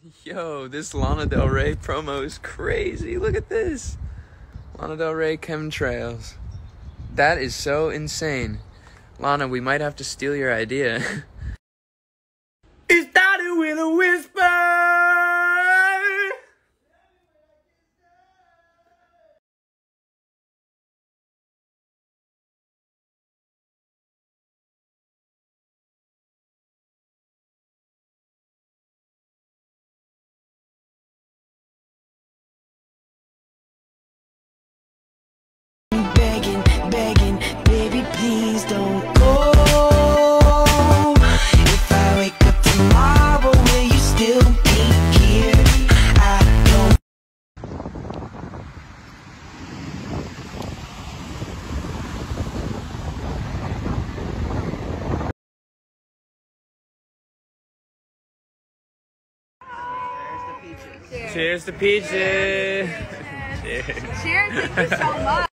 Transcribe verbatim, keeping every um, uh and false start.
Yo, this Lana Del Rey promo is crazy. Look at this. Lana Del Rey chemtrails. That is so insane. Lana, we might have to steal your idea. It started with a whisper. Begging, begging, baby, please don't go. If I wake up tomorrow, will you still be here? I don't. Cheers to peaches. Cheers. Cheers, thank you so much.